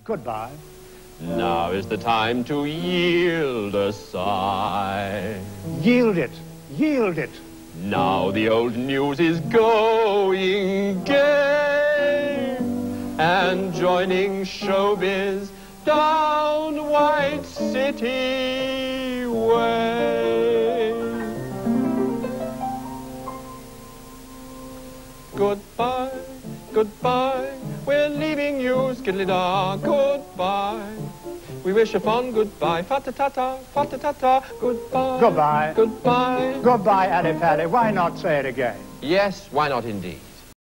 Goodbye. Now is the time to yield a sigh. Yield it. Yield it. Now the old news is going gay and joining showbiz down White City way. Goodbye, goodbye, we're leaving you, skiddly-da, goodbye. We wish a fond goodbye, fa-ta-ta-ta, fa-ta-ta-ta, goodbye. Goodbye. Goodbye. Goodbye, Addy Paddy. Why not say it again? Yes, why not indeed?